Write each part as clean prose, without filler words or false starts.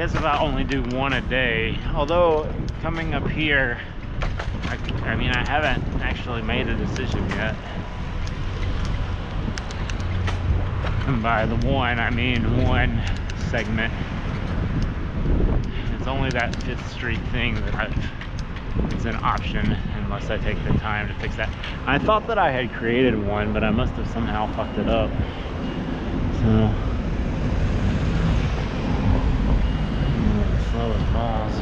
guess if I only do one a day, although coming up here, I mean, I haven't actually made a decision yet. And by the one, I mean one segment. It's only that 5th Street thing that it's an option unless I take the time to fix that. I thought that I had created one, but I must have somehow fucked it up. So, slow as balls.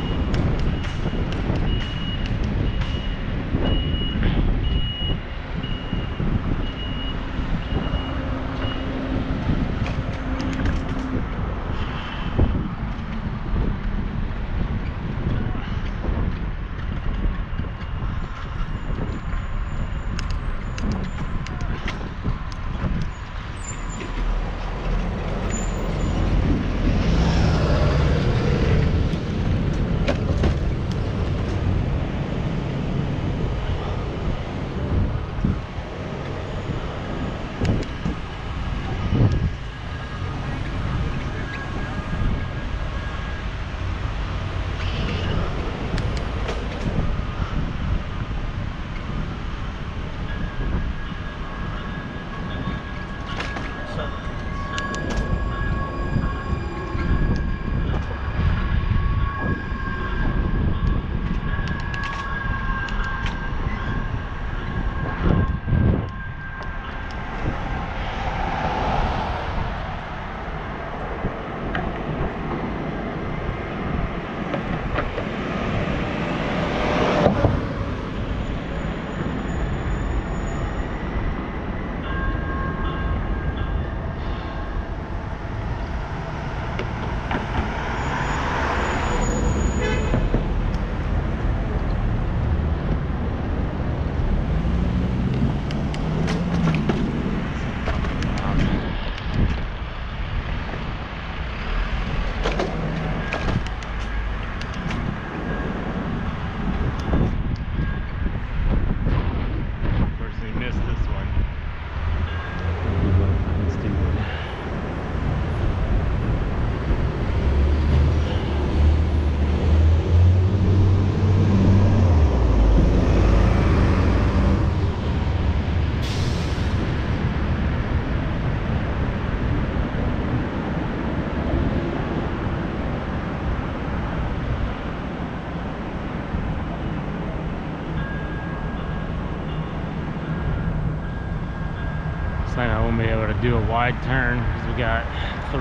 Like I won't be able to do a wide turn because we got 3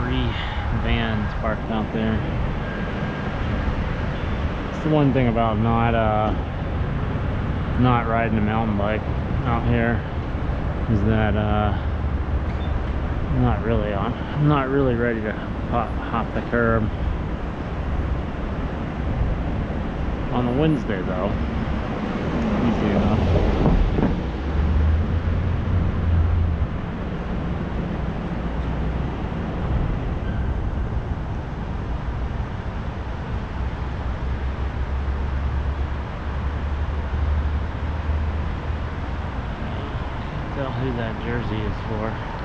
vans parked out there. It's the one thing about not riding a mountain bike out here is that I'm not really ready to hop the curb. On a Wednesday though, easy enough. Who that jersey is for.